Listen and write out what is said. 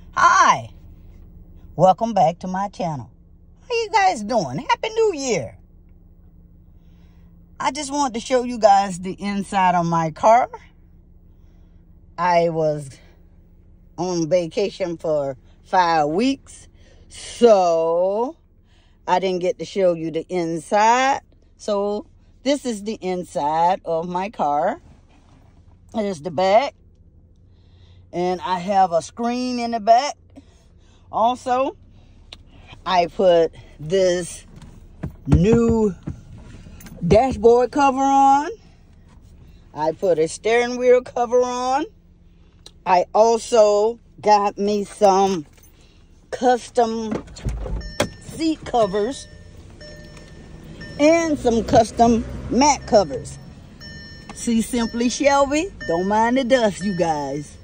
Hi, welcome back to my channel. How you guys doing? Happy New Year. I just wanted to show you guys the inside of my car. I was on vacation for 5 weeks, so I didn't get to show you the inside. So this is the inside of my car. Here's the back. And I have a screen in the back. Also, I put this new dashboard cover on. I put a steering wheel cover on. I also got me some custom seat covers and some custom mat covers. See Simpli Shelbi? Don't mind the dust, you guys.